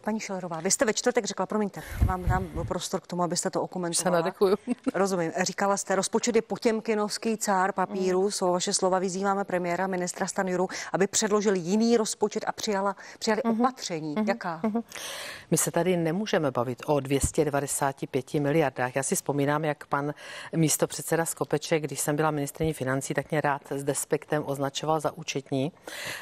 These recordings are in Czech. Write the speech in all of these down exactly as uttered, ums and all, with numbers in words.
Paní Schillerová, vy jste ve čtvrtek řekla, promiňte, vám dám prostor k tomu, abyste to okomentovala. Se nadekuju. Rozumím. Říkala jste, rozpočet je potěmkinovský cár papíru, mm. jsou vaše slova, vyzýváme premiéra, ministra Stanjuru, aby předložil jiný rozpočet a přijala, přijali mm-hmm. opatření. Mm-hmm. Jaká? Mm-hmm. My se tady nemůžeme bavit o dvě stě devadesát pět miliardách. Já si vzpomínám, jak pan místopředseda Skopeček, když jsem byla ministryní financí, tak mě rád s despektem označoval za účetní.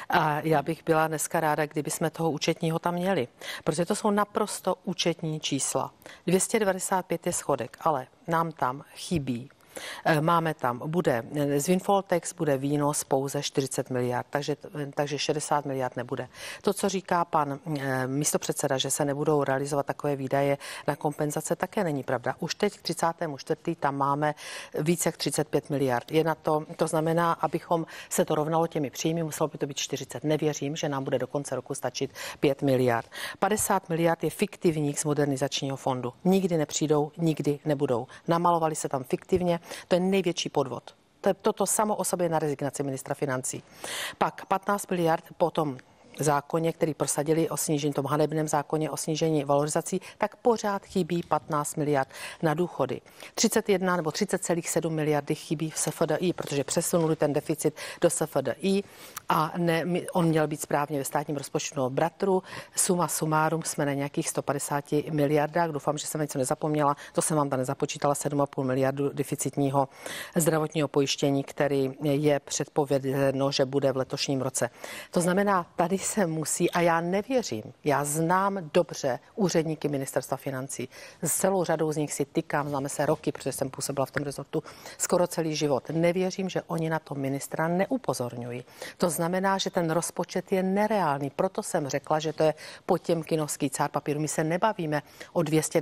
A já bych byla dneska ráda, kdyby jsme toho účetního tam měli. Protože to jsou naprosto účetní čísla. dvě stě devadesát pět je schodek, ale nám tam chybí. Máme tam, bude z windfall tax bude výnos pouze čtyřicet miliard, takže, takže šedesát miliard nebude. To, co říká pan místopředseda, že se nebudou realizovat takové výdaje na kompenzace, také není pravda. Už teď k třicátému čtvrtému tam máme více jak třicet pět miliard. Je na to, to znamená, abychom se to rovnalo těmi příjmy, muselo by to být čtyřicet. Nevěřím, že nám bude do konce roku stačit pět miliard. padesát miliard je fiktivních z modernizačního fondu. Nikdy nepřijdou, nikdy nebudou. Namalovali se tam fiktivně. To je největší podvod. To je toto samo o sobě na rezignaci ministra financí. Pak patnáct miliard potom zákoně, který prosadili o snížení, tom hanebném zákoně o snížení valorizací, tak pořád chybí patnáct miliard na důchody. třicet jedna nebo třicet celá sedm miliardy chybí v S F D I, protože přesunuli ten deficit do S F D I a ne, on měl být správně ve státním rozpočtu bratru. Suma sumárum jsme na nějakých sto padesát miliardách. Doufám, že jsem něco nezapomněla. To jsem vám tam nezapočítala, sedm a půl miliardu deficitního zdravotního pojištění, který je předpověděno, že bude v letošním roce. To znamená, tady se musí, a já nevěřím, já znám dobře úředníky ministerstva financí. S celou řadou z nich si tykám, známe se roky, protože jsem působila v tom rezortu skoro celý život. Nevěřím, že oni na to ministra neupozorňují. To znamená, že ten rozpočet je nereálný. Proto jsem řekla, že to je potěmkinovský cár papíru. My se nebavíme o dvě stě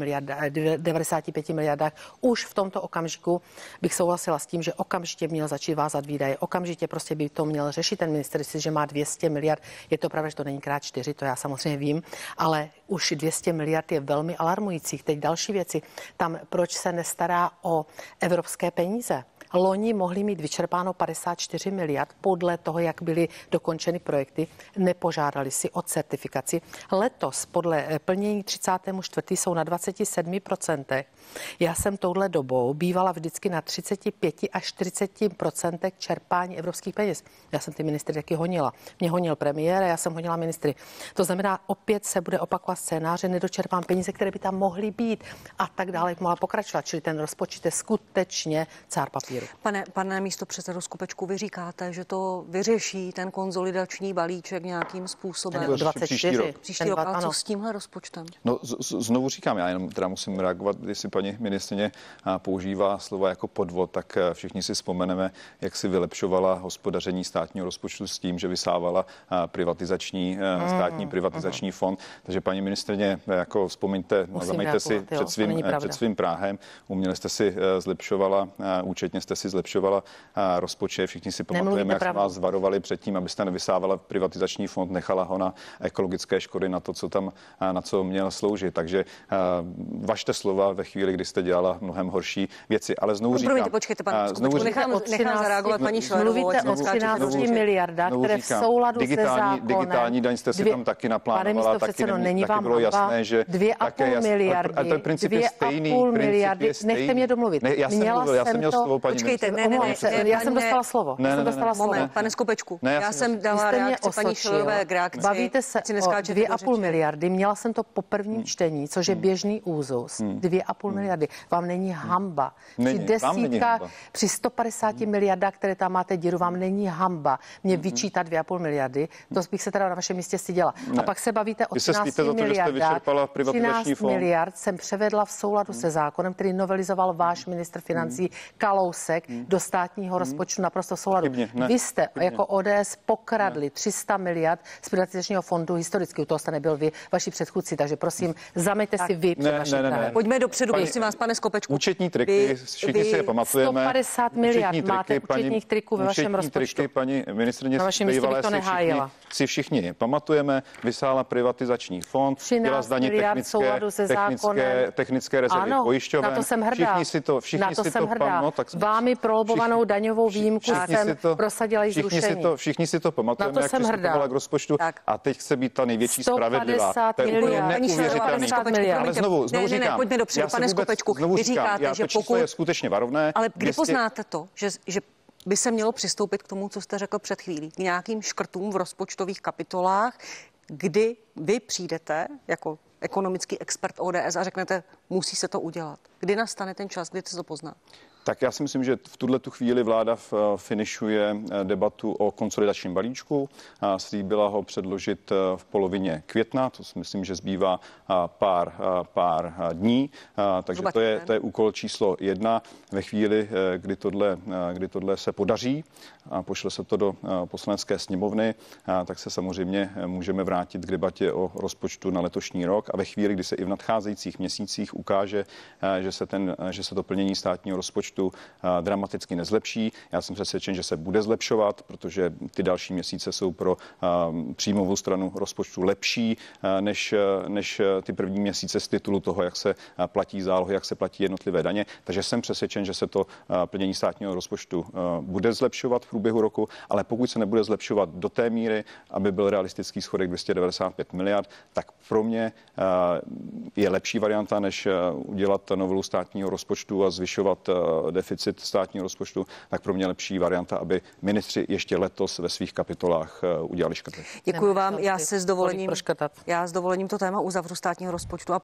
devadesát pět miliardách. Už v tomto okamžiku bych souhlasila s tím, že okamžitě měl začít vázat výdaje. Okamžitě prostě by to měl řešit ten ministr, že má dvě stě miliard. Je to pravda, že to není krát čtyři, to já samozřejmě vím, ale už dvě stě miliard je velmi alarmujících. Teď další věci. Tam proč se nestará o evropské peníze? Loni mohli mít vyčerpáno padesát čtyři miliard podle toho, jak byly dokončeny projekty. Nepožádali si o certifikaci. Letos podle plnění třicátého čtvrtého jsou na dvacet sedm procent. Já jsem touhle dobou bývala vždycky na třicet pět až čtyřicet procent čerpání evropských peněz. Já jsem ty ministry taky honila. Mě honil premiér a já jsem honila ministry. To znamená, opět se bude opakovat scénáře, nedočerpám peníze, které by tam mohly být a tak dále, jak mohla pokračovat. Čili ten rozpočet je skutečně cár papíru. Pane, pane místopředsedo Skopečku, vy říkáte, že to vyřeší ten konsolidační balíček nějakým způsobem. Ten dvacet čtyři. Příští rok. Příští rok. A co s tímhle rozpočtem? No, z, z, znovu říkám, já jenom teda musím reagovat, jestli paní ministryně používá slova jako podvod, tak všichni si vzpomeneme, jak si vylepšovala hospodaření státního rozpočtu s tím, že vysávala privatizační, státní privatizační fond. Takže paní ministryně, jako vzpomeňte, zameďte si před svým, před svým práhem, uměle jste si zlepšovala, účetně jste si zlepšovala rozpočet. Všichni si pamatujeme, jak jsme vás varovali předtím, abyste nevysávala privatizační fond, nechala ho na ekologické škody, na to, co tam, na co měl sloužit. Takže vašte slova ve chvíli, kdy jste dělala mnohem horší věci. Ale znovu no, říkám... Promiňte, počkejte, pane Skopečku, nechám, nechám zareagovat paní Schillerovou. Mluvíte o třinácti miliardách, které v souladu se zákonem... Digitální daň jste si tam taky naplánovala, taky, taky bylo jasné, že... Dvě a půl miliardy, ale ten princip je stejný. Dvě a půl miliardy, nechte mě domluvit. Ne, já jsem mluvil, já jsem měl slovo, paní Počkejte, ne, ne, ne, já jsem dostala slovo. Ne, ne, ne, moment, pane Skopečku, já, já jsem dala reakci paní Schillerové k reakci. Bavíte se o dvě a půl miliardy, měla jsem to po prvním čtení, což je běžný úzus. Dvě a půl miliardy. Vám není hamba. Při desítkách, při sto padesáti miliardách, které tam máte díru, vám není hamba mě vyčítat dvě a půl miliardy. To bych se teda na vašem místě styděla. A pak se bavíte o třinácti miliardách. třináct miliard jsem převedla v souladu se zákonem, který novelizoval váš ministr financí Kalousek do státního rozpočtu naprosto v souladu. Vy jste jako O D S pokradli tři sta miliard z privatizačního fondu historicky. U toho jste nebyl vy, vaši předchůdci, takže prosím, zameťte si vy před vaším právem. Pojďme dopředu, prosím vás, pane Skopečku. Účetní triky, všichni si je pamatujeme. sto padesát miliard máte účetních triků ve vašem rozpočtu. Triky, paní ministryně bývalé si všichni, si všichni pamatujeme. Vysála privatizační fond, dělala zdaně technické, technické, technické rezervy pojišťoven. Na to jsem hrdá. Všichni si to, všichni na to si jsem to hrdá. no, tak Váš vámi prolobovanou daňovou výjimku jsem to, prosadila i všichni zrušení. si to, všichni si to pamatujeme, to jak jsem přistupovala k rozpočtu tak. a teď chce být ta největší spravedlivá. To je úplně neuvěřitelný. Ale znovu, znovu ne, říkám, ne, ne, pojďme dopředu, pane Skopečku, vy říkáte, já, že to číslo pokud... je skutečně varovné. Ale kdy dvě stě poznáte to, že, že by se mělo přistoupit k tomu, co jste řekl před chvílí, k nějakým škrtům v rozpočtových kapitolách, kdy vy přijdete jako ekonomický expert O D S a řeknete, musí se to udělat. Kdy nastane ten čas, kdy se to pozná? Tak já si myslím, že v tuhle tu chvíli vláda finišuje debatu o konsolidačním balíčku. Slíbila ho předložit v polovině května, to si myslím, že zbývá pár, pár dní. Takže to je, to je úkol číslo jedna. Ve chvíli, kdy tohle, kdy tohle se podaří a pošle se to do poslanecké sněmovny, tak se samozřejmě můžeme vrátit k debatě o rozpočtu na letošní rok. A ve chvíli, kdy se i v nadcházejících měsících ukáže, že se, ten, že se to plnění státního rozpočtu dramaticky nezlepší. Já jsem přesvědčen, že se bude zlepšovat, protože ty další měsíce jsou pro příjmovou stranu rozpočtu lepší než, než ty první měsíce z titulu toho, jak se platí zálohy, jak se platí jednotlivé daně. Takže jsem přesvědčen, že se to plnění státního rozpočtu bude zlepšovat v průběhu roku, ale pokud se nebude zlepšovat do té míry, aby byl realistický schodek dvě stě devadesát pět miliard, tak pro mě je lepší varianta, než udělat novelu státního rozpočtu a zvyšovat deficit státního rozpočtu, tak pro mě lepší varianta, aby ministři ještě letos ve svých kapitolách udělali škrty. Děkuji vám. Já se s dovolením, já s dovolením to téma uzavřu státního rozpočtu a